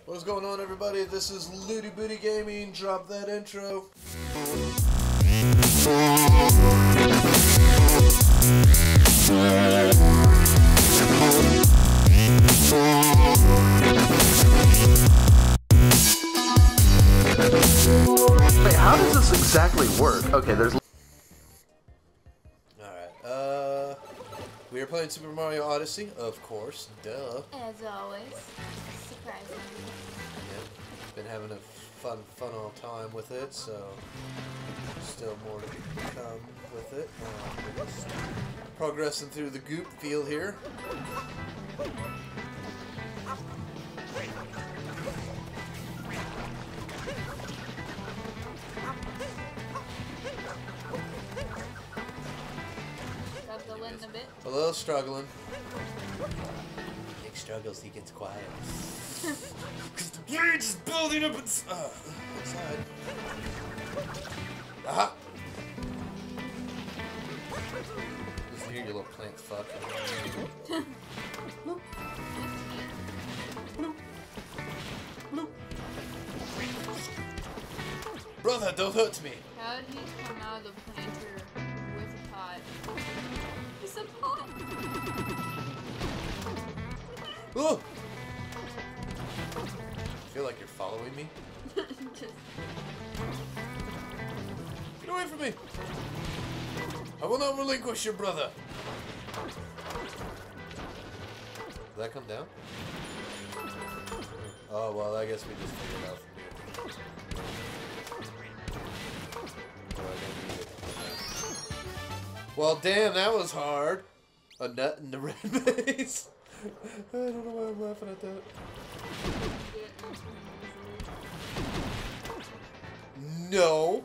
What's going on, everybody? This is Looty Booty Gaming. Drop that intro. Wait, how does this exactly work? Okay, there's... Alright, we are playing Super Mario Odyssey, of course. Duh. As always. Surprising. Yep. Been having a fun all time with it, so still more to come with it. We're just progressing through the goop field here. A little struggling. Nick struggles, he gets quiet. Because the rage is building up inside. Aha! Listen here, you little plant fuck. Bloop. Bloop. Bloop. Brother, don't hurt me. How did he come out of the planter with a pot? It's a pot! Oh! I feel like you're following me. Just... Get away from me! I will not relinquish your brother! Did that come down? Oh, well, I guess we just figured it out from here. Oh, I don't need it. Well, damn, that was hard. A nut in the red maze. I don't know why I'm laughing at that. No.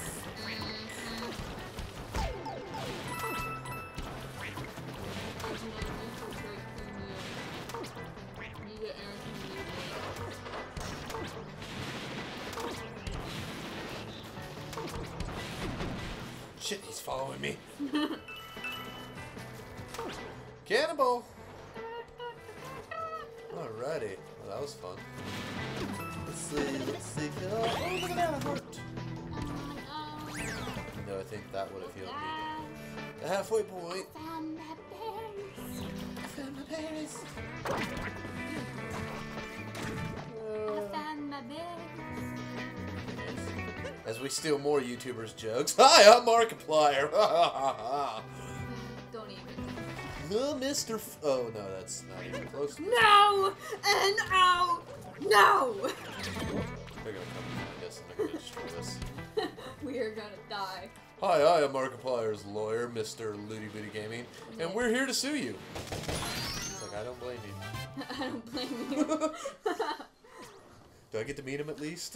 Shit, he's following me. Cannonball! Alrighty. Well, that was fun. Let's see. Oh, look at that, it worked. No, I think that would have healed me. The halfway point. I found my berries. I found my berries. As we steal more YouTubers' jokes. Hi, I'm Markiplier. Don't even. No, Mr. Oh, no, that's not even close. No! And out! No! They're gonna come behind us and they're gonna destroy us. We are gonna die. Hi, I am Markiplier's lawyer, Mr. Looty Booty Gaming, and we're here to sue you. It's like, I don't blame you. I don't blame you. Do I get to meet him at least?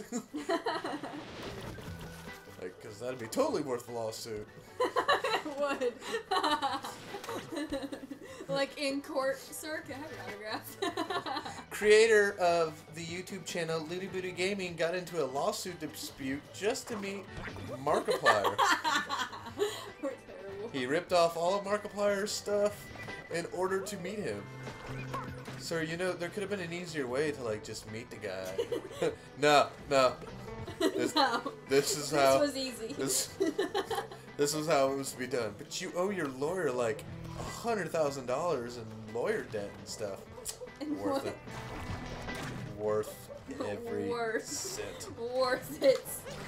Like, because that'd be totally worth the lawsuit. It would. Like in court, sir, can I have your autograph? Creator of the YouTube channel Looty Booty Gaming got into a lawsuit dispute just to meet Markiplier. We're terrible. He ripped off all of Markiplier's stuff in order to meet him. Sir, you know, there could have been an easier way to, like, just meet the guy. No. This is how... This was easy. This was how it was to be done. But you owe your lawyer, like, $100,000 in lawyer debt and stuff. Worth it. Worth every cent. Worth it.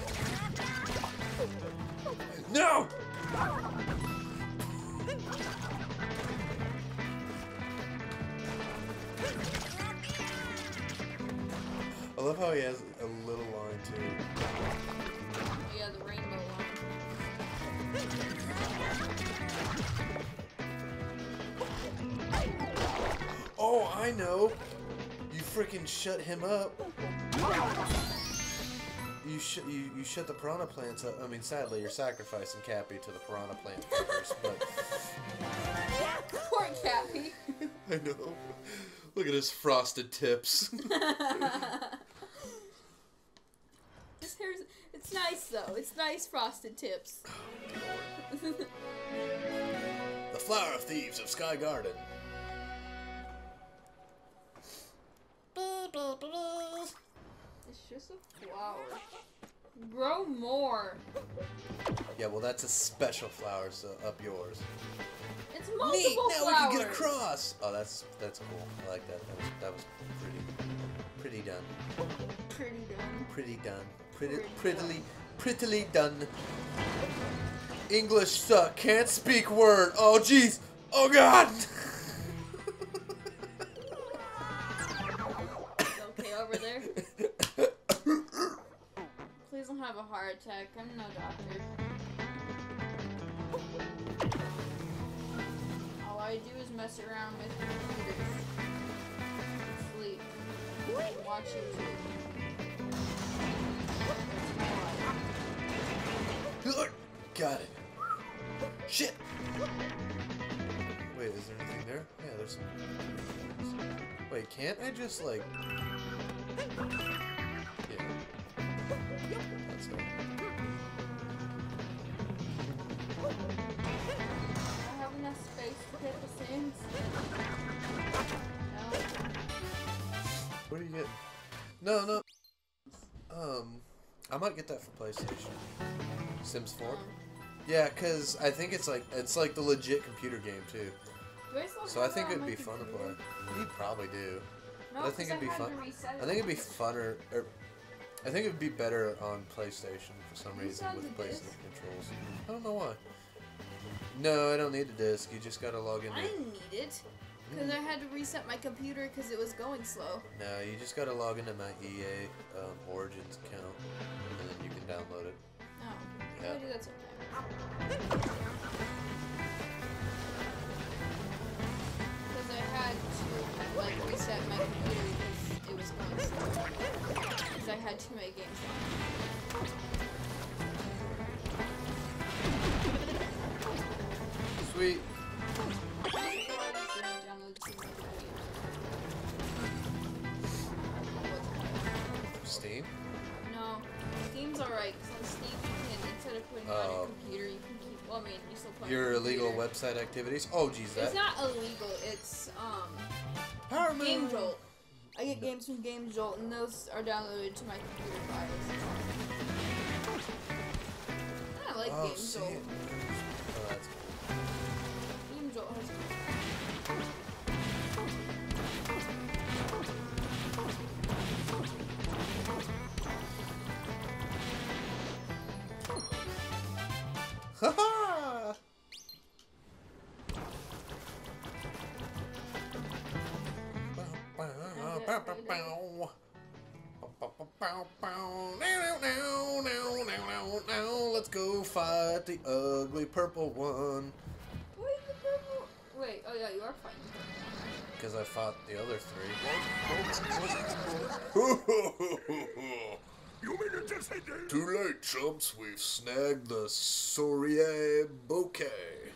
No! I love how he has a little line too. Yeah, the rainbow one. Oh, I know. You freaking shut him up. You shut the piranha plants up. I mean, sadly, you're sacrificing Cappy to the piranha plant first, but Poor Cappy. I know. Look at his frosted tips. His hair's, it's nice though. It's nice frosted tips. The Flower of Thieves of Sky Garden. Just a flower. Grow more. Yeah, well, that's a special flower, so up yours. It's multiple Neat! Now flowers. we can get across! Oh, that's cool. I like that. That was pretty done. Pretty done. Pretty done. Pretty Prettily done. English suck. Can't speak word. Oh, jeez. Oh, God. Okay, over there. Please don't have a heart attack. I'm no doctor. All I do is mess around with computers. Sleep. Watch YouTube. Got it. Shit. Wait, is there anything there? Yeah, there's some. Wait, can't I just like? Yeah. That's it. I have enough space to hit the Sims. No. What are you getting? No. I might get that for PlayStation. Sims 4. Yeah, cause I think it's like the legit computer game too. Do I still So I have think it on it'd my be fun to computer? play. You probably do. No, But I think it'd be had fun. to reset it I think it'd be on my- funner. Or I think it'd be better on PlayStation for some reason Reset with the PlayStation disc. controls. I don't know why. No, I don't need the disc. You just gotta log in. I didn't need it. Because I had to reset my computer because it was going slow. No, you just gotta log into my EA Origins account, and then you can download it. No. Yeah. I do that sometimes. Because I had to like reset my computer because it was going slow. Because I had too many games on. Sweet. Steam? No, Steam's alright, because on Steam you can, instead of putting it on your computer, you can keep, well, I mean, you still put it on Your your illegal computer. website activities? Oh, geez, that. It's not illegal, it's, Power Game move. Jolt. I get games from Game Jolt, and those are downloaded to my computer files. I like Oh, Game see. Jolt. Oh, that's cool. Game Jolt has Ha ha! Let's go fight the ugly purple one. Wait, the purple. Wait, oh yeah, you are fighting. Because I fought the other three. Too late, chumps. We've snagged the Sourier bouquet.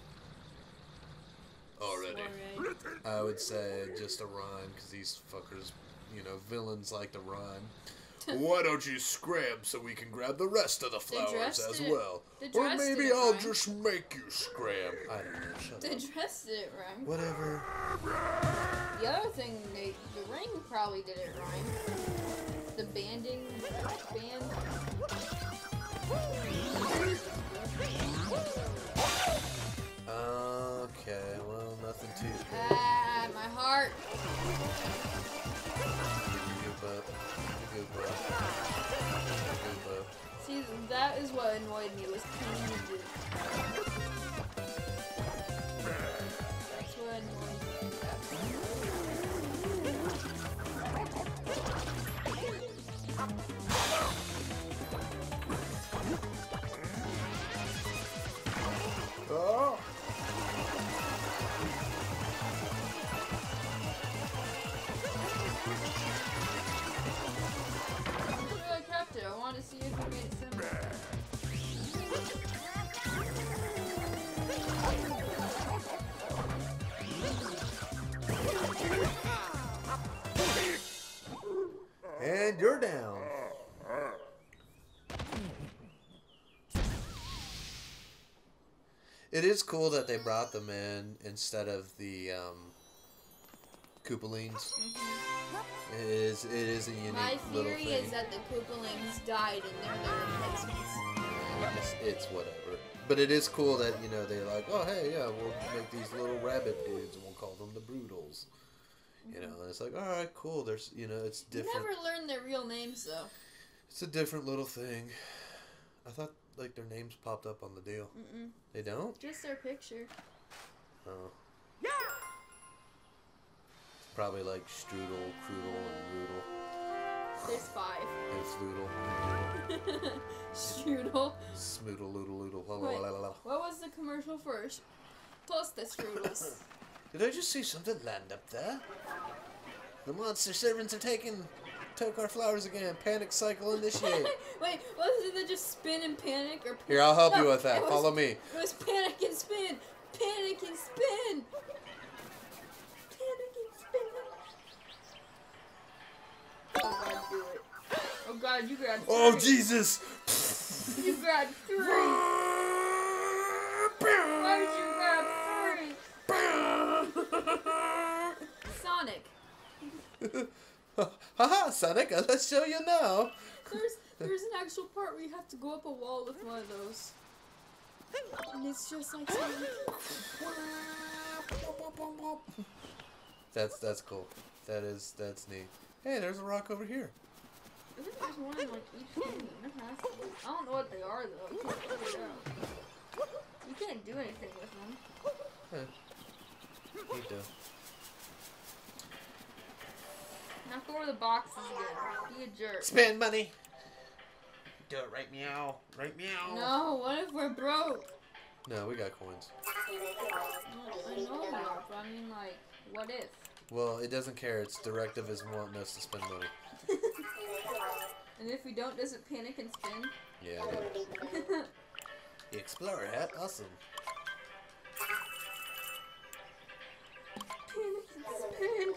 Already. Soiree. I would say just a rhyme, because these fuckers, you know, villains like to rhyme. Why don't you scram so we can grab the rest of the flowers dress as did- well? the Or dress maybe didn't I'll rhyme. just make you scram. I don't know, shut The up. dress didn't rhyme. Whatever. The other thing, the ring probably didn't rhyme. The banding band. Okay, well, nothing too good. Ah, my heart. Good butt. Good butt. Good butt. See, that is what annoyed me, was King did. That's what annoyed me. Oh! I kept it. I wanted to see if it made sense. And you're down. It is cool that they brought them in instead of the Koopalings. It It is a unique My little theory thing. is that the Koopalings died and they're the replacements. It's whatever. But it is cool that, you know, they're like, oh, hey, yeah, we'll make these little rabbit dudes and we'll call them the Broodals. You know, and it's like, all right, cool. There's, you know, it's You different. never learned their real names though. It's a different little thing. I thought, like, their names popped up on the deal. Mm-mm. They don't? Just their picture. Oh. It's probably like Strudel, Krudel, and Rudel. There's 5. And Floodle. Strudel. Smoodle, loodle, loodle, la Wait, la la la. what was the commercial first? Plus the strudels. Did I just see something land up there? The monster servants are took our flowers again. Panic cycle initiate. Wait, wasn't it just spin and panic or? Here, I'll help No, you with that. it was- Follow me. It was panic and spin, panic and spin, panic and spin. Oh God, do it! Oh God, you grabbed 3. Oh Jesus! You grabbed 3. Why did you grab 3? Sonic. Haha, Sonic! Let's show you now. There's an actual part where you have to go up a wall with one of those. And it's just like Sonic. That's cool. That's neat. Hey, there's a rock over here. I think there's one in like each kingdom. There has to be. I don't know what they are though. You can't figure it out. You can't do anything with them. Huh. You do. Now go over the boxes again. Be a jerk. Spend money. Do it right meow. Right meow. No, what if we're broke? No, we got coins. I know we are, but I mean like, what if? Well, it doesn't care. Its directive is wanting us to spend money. And if we don't, does it panic and spin? Yeah. The Explorer hat, awesome. Panic and spin.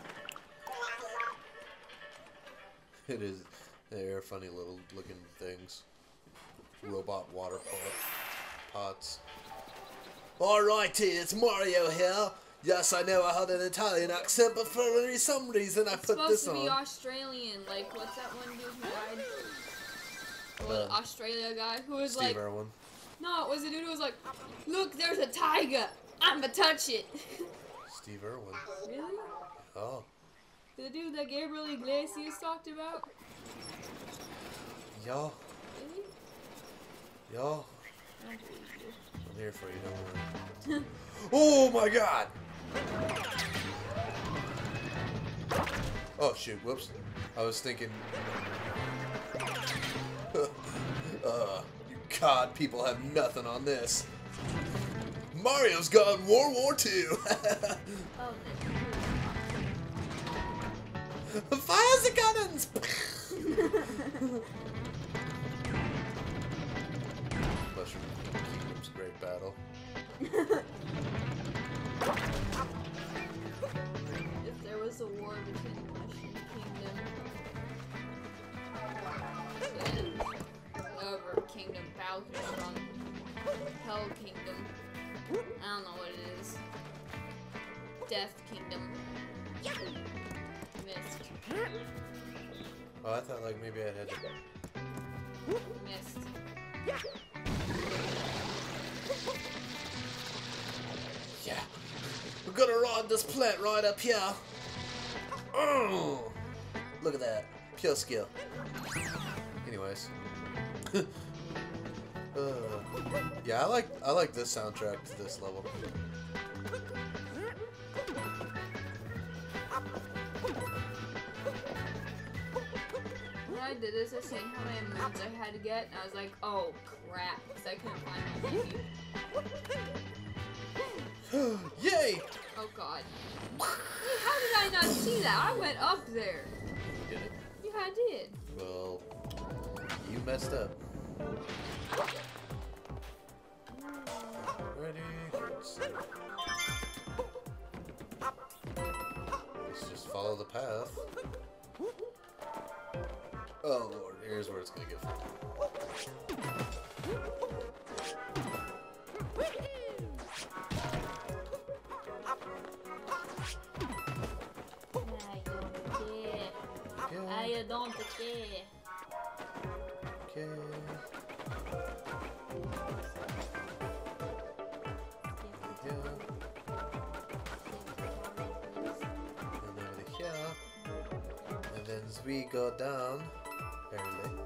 It is. They're funny little looking things. Robot water pots. Alrighty, it's Mario here. Yes, I know I had an Italian accent, but for some reason I It's put supposed this to be on. Australian. Like, what's that one dude who died? Uh, Well, Australia guy who was Steve like, Irwin. no, it was a dude who was like, look, there's a tiger. I'ma touch it. Steve Irwin. Really? Oh. The dude that Gabriel Iglesias talked about? Y'all. Really? Y'all. I don't believe you. I'm here for you, don't worry. Oh my god! Oh shoot, whoops. I was thinking... you COD people have nothing on this. Mario's got World War II! Oh, Fire the cannons! Mushroom Kingdom's great battle. if there was a war between the Mushroom Kingdom and whatever kingdom Bowser's from, Hell Kingdom, I don't know what it is. Death Kingdom. Missed. Oh, I thought like maybe I had to... Missed. Yeah. We're gonna ride this plant right up here. Oh, look at that. Pure skill. Anyways. Yeah, I like this soundtrack to this level. When I did this, I seen how many moons I had to get, and I was like, oh crap, because I couldn't find my baby. Yay! Oh god. Wait, how did I not see that? I went up there. Did it? Yeah, I did. Well, you messed up. Ready? Let's just follow the path. Oh lord, here's where it's gonna get fun. I don't care. I don't care. Okay. Yeah. And over here. And then as we go down, apparently.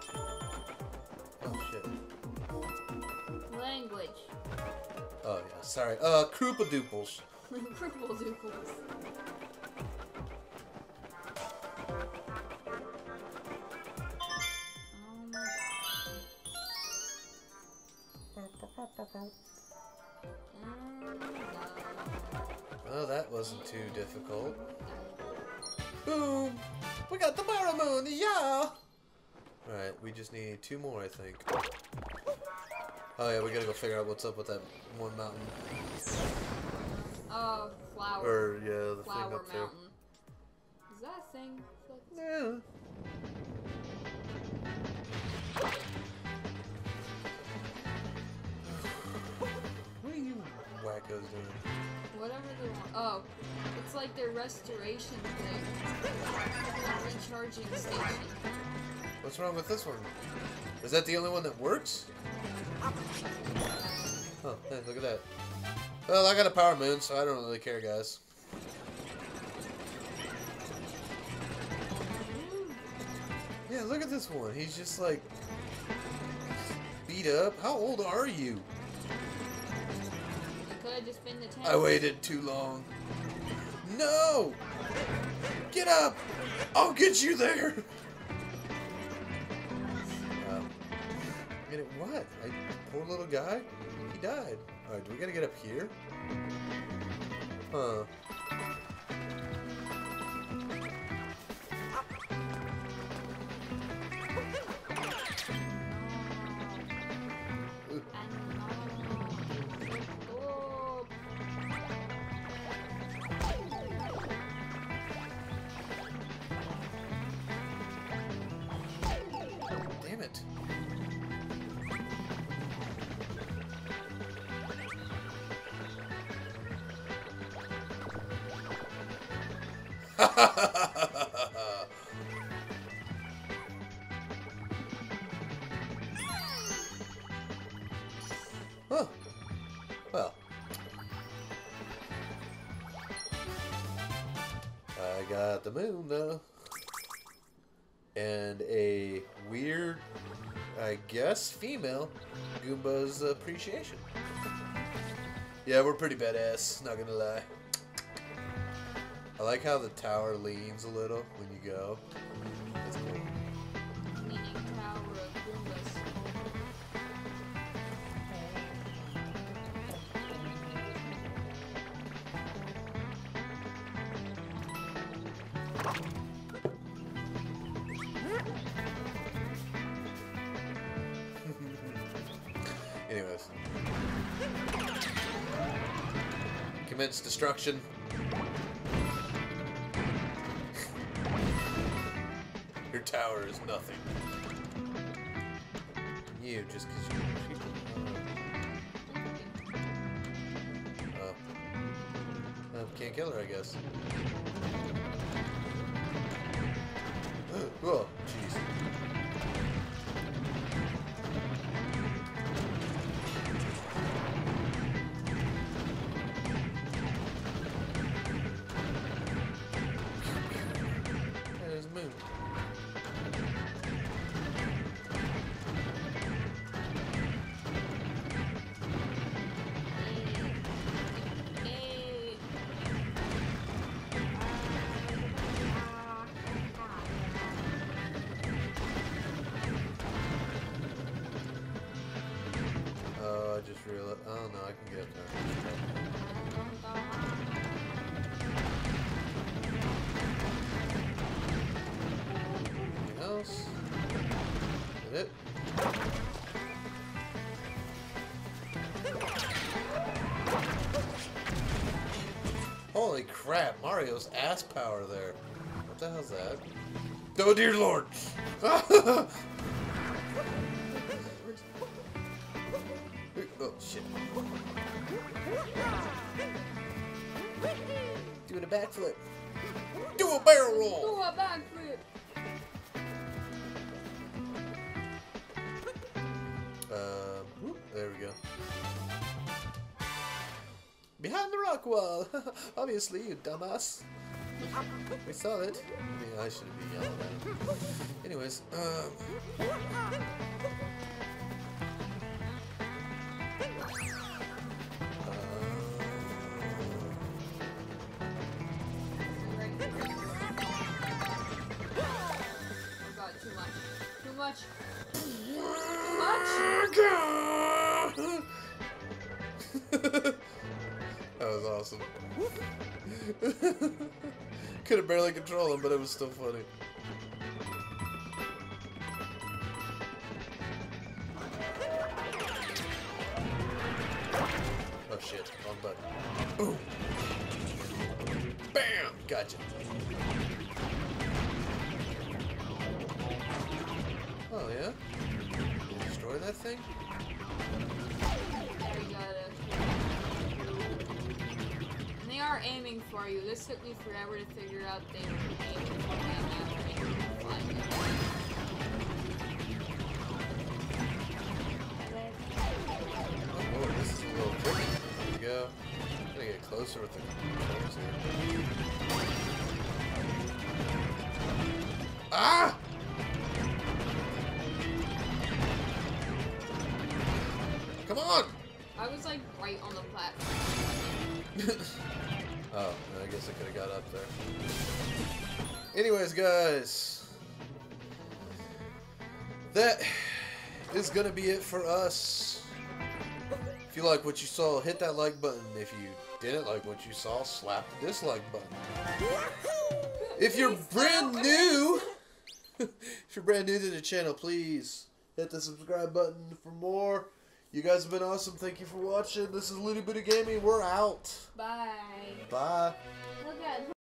Oh shit. Language. Oh yeah, sorry. Kroopadooples. Cripple dooples. Well, that wasn't too difficult. Boom! We got the Barramoon, yeah! Alright, we just need 2 more, I think. Oh yeah, we gotta go figure out what's up with that one mountain. Flower. Or, yeah, the Flower thing up there. mountain. Is that a thing? Yeah. What are you wackos doing? Whatever they want. Oh, it's like their restoration thing. Recharging station. What's wrong with this one? Is that the only one that works? Oh, hey, look at that. Well, I got a power moon, so I don't really care, guys. Yeah, look at this one. He's just like beat up. How old are you? It could have just been the tent. I waited too long. No! Get up! I'll get you there! Get it what? Poor little guy? He died. Alright, do we gotta get up here? Huh. Damn it. Huh. Well. I got the moon, though. And a weird, I guess, female Goomba's appreciation. Yeah, we're pretty badass, not gonna lie. I like how the tower leans a little when you go. That's cool. Leaning tower of Goombas. Anyways. Commence destruction. Your tower is nothing. You, just because you're cheap. Can't kill her, I guess. Oh, jeez. There's the moon. I just realized. Oh no, I can get up there. Anything else? Is it? Holy crap, Mario's ass power there. What the hell's that? Oh dear lord! Oh shit. Doing a backflip. Do a barrel roll! Do a backflip! Behind the rock wall. Obviously, you dumbass. We saw it. Yeah, I shouldn't be yelling at him. Anyways, Oh god, too much. Too much. That was awesome. Could have barely controlled him, but it was still funny. Oh shit, wrong button. Ooh. Bam! Gotcha. Oh yeah? Destroy that thing? There you got it. And they are aiming for you. This took me forever to figure out they were aiming for me after flying them. Oh, this is a little tricky. There we go. Gotta get closer with the controls here. Ah! Come on! I was like right on the platform. Oh, I guess I could have got up there. Anyways, guys, that is gonna be it for us. If you like what you saw, hit that like button. If you didn't like what you saw, slap the dislike button. If you're brand new, if you're brand new to the channel, please hit the subscribe button for more. You guys have been awesome. Thank you for watching. This is Litty Bitty Gaming. We're out. Bye. Bye. Look at